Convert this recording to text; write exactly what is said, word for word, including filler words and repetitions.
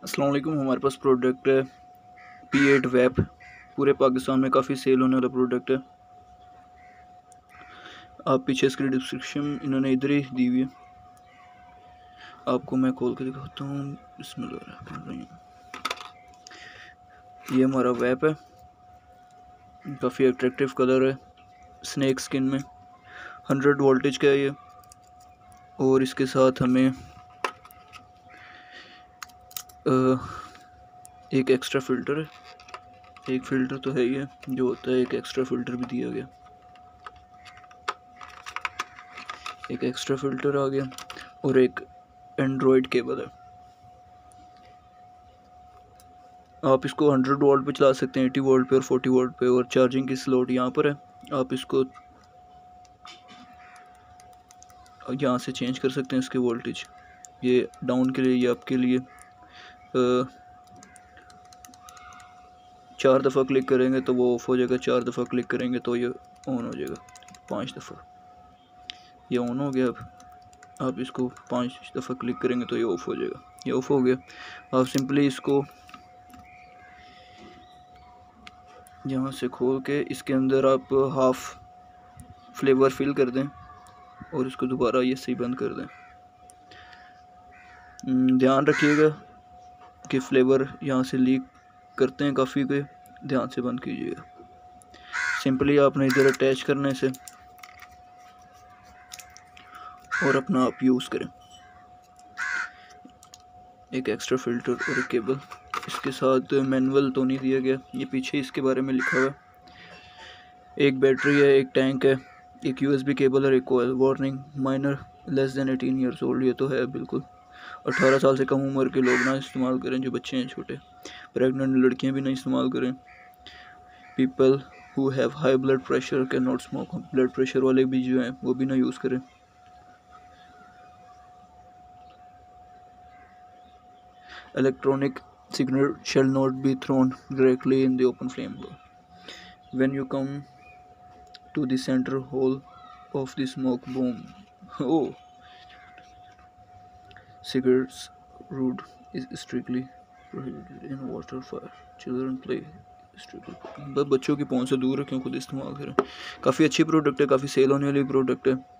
अस्सलाम वालेकुम। हमारे पास प्रोडक्ट है पी एट वैप। पूरे पाकिस्तान में काफ़ी सेल होने वाला प्रोडक्ट है। आप पीछे इसकी डिस्क्रिप्शन इन्होंने इधर ही दी हुई है, आपको मैं खोल के दिखाता हूँ। बिस्मिल्लाह। ये हमारा वैप है, काफ़ी अट्रैक्टिव कलर है, स्नेक स्किन में, हंड्रेड वोल्टेज का है ये। और इसके साथ हमें आ, एक एक्स्ट्रा फ़िल्टर है। एक फ़िल्टर तो है ही है जो होता है, एक एक्स्ट्रा फ़िल्टर भी दिया गया। एक एक्स्ट्रा फ़िल्टर आ गया और एक एंड्रॉयड केबल है। आप इसको हंड्रेड वोल्ट पे चला सकते हैं, एटी वोल्ट पे और फोर्टी वोल्ट पे। और चार्जिंग की स्लॉट यहाँ पर है, आप इसको यहाँ से चेंज कर सकते हैं इसके वोल्टेज। ये डाउन के लिए, ये आपके लिए चार दफ़ा क्लिक करेंगे तो वो ऑफ हो जाएगा, चार दफ़ा क्लिक करेंगे तो ये ऑन हो जाएगा। पांच दफ़ा ये ऑन हो गया। अब आप इसको पांच दफ़ा क्लिक करेंगे तो ये ऑफ हो जाएगा। ये ऑफ हो गया। आप सिंपली इसको यहाँ से खोल के इसके अंदर आप हाफ फ्लेवर फिल कर दें और इसको दोबारा ये सही बंद कर दें। ध्यान रखिएगा कि फ्लेवर यहाँ से लीक करते हैं काफ़ी के, ध्यान से बंद कीजिएगा। सिंपली आपने इधर अटैच करने से और अपना आप यूज़ करें। एक एक्स्ट्रा फ़िल्टर और एक केबल। इसके साथ मैनुअल तो नहीं दिया गया, ये पीछे इसके बारे में लिखा हुआ है। एक बैटरी है, एक टैंक है, एक यूएसबी केबल और एक coil. Warning, minor less than eighteen years old. ये तो है बिल्कुल, अठारह साल से कम उम्र के लोग ना इस्तेमाल करें, जो बच्चे हैं छोटे। प्रेग्नेंट लड़कियां भी ना इस्तेमाल करें। People who have high blood pressure can not smoke. Blood pressure वाले भी जो हैं वो भी ना यूज़ करें। Electronic cigarette shall not be thrown directly in the open flame. When you come to the center hole of the smoke boom, oh, cigarettes root is strictly prohibited in water fire. Children play strictly. बस बच्चों की पहुंच से दूर रखें, खुद इस्तेमाल करें। काफ़ी अच्छी प्रोडक्ट है, काफ़ी सेल होने वाली प्रोडक्ट है।